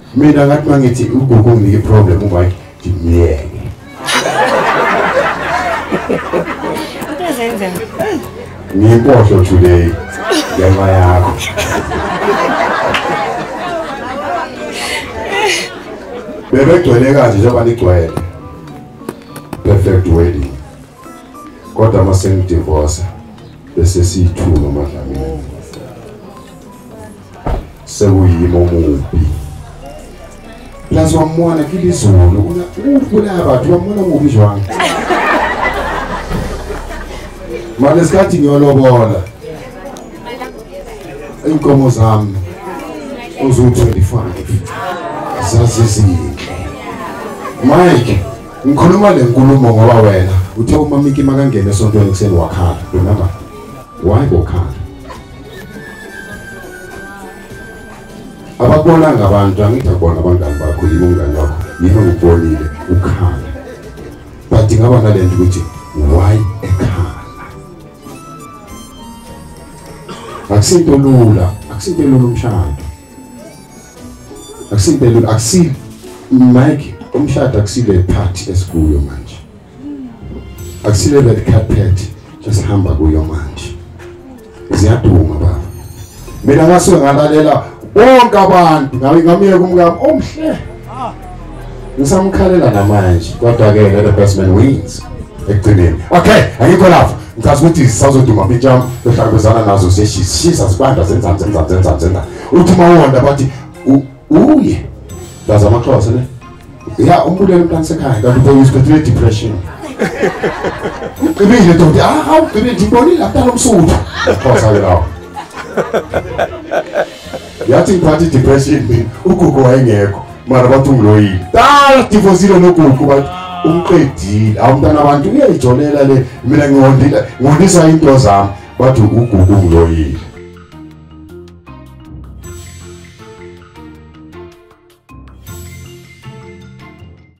mina ngathi mangithi ugogo nginike problem uMike ngiyeke uzenze ngiyimpohlo today ngenxa yakho bebegcwele kanje njengoba nigcwele perfect wedding kodwa masengidivorce bese siyithuno madlamini sekuyimo mubi plus wamona kilizulu ufuna abantu wamona mubi jwanga manje sikhathi ngiyolobola inkomo zami uzu 25 zazizinhle Mike ngikhuluma le nkulumo ngoba wena uthe uMamiki makangena esontweni ekseni wakhala remember why bokhala abakubona ngabantu angithi akubona abangani bakho yini umngani wakho yini ngibonile ukhala but ngaba nalento ukuthi why ekhala akusinto lula umshado akusinto lula akusi Mike umshado akusile party esikuyo manje akusile red carpet just hamba kuyo manje ziyaduma baba mina ngase ngalalela bonke abantu ngamiye kumngami omhle ngisamkhalela namanje kodwa ke the best man wins ekugcineni okay ayikho lapho ngicela ukuthi sisazoduma bijam lohlangabezana nazo seshisa sibanda zenza uthi mawonda bathi uye daza amaXhosa ne ya umbulelo umntana sekhaya kanti uyisphethe depression ubile ntombi ubile ngibonile lapha umsuthu xosa ke lawo yathi ngiphathi depression ugugu wayengekho mara bathi ungiloyile dala divorce nogugu bathi umqedile awumntana abantu uyayijolela le mina ngihondisa into zami bathi ugugu ungiloyile